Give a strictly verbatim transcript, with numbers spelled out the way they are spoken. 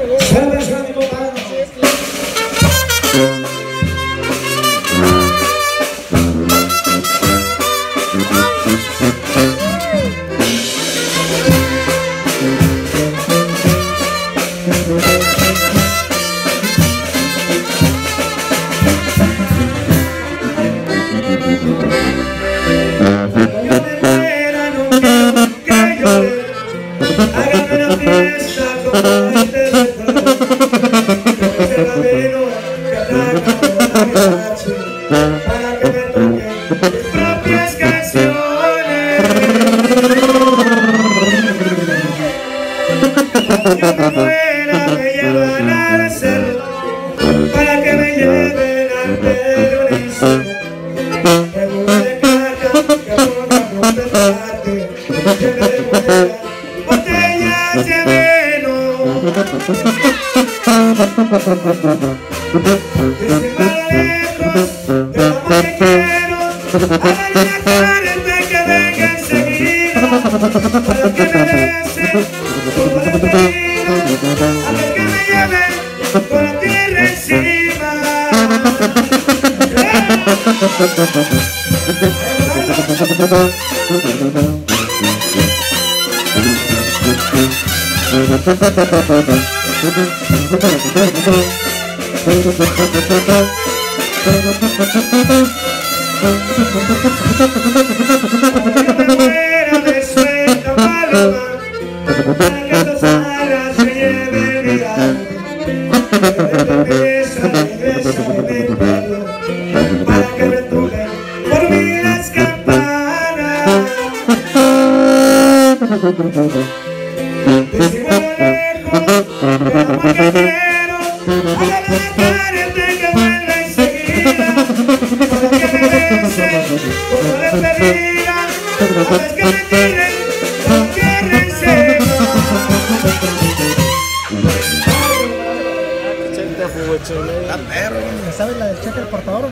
Sabes a mi compadre. Para que me toquen mis propias canciones. Yo me muera, me llevan al cerro para que me lleven al peronismo. Me gusta de caca, que ponga con pesarte, que me devuelvan botellas de vino. Hagan la careta que venga enseguida. A los que me besen como la pedida, a los que me lleven con la tierra encima. Fuera de suelta paloma, para que tus alas me lleven mi alma. Regresa, regresa mi palo, para que me toquen por mí las campanas. Decimos lejos, pero mañanero, hagan la careta que vuelva enseguida. Para que me besen como la pedida, a los que me tiren con tierra encima. ¿Sabes la del cheque del portador?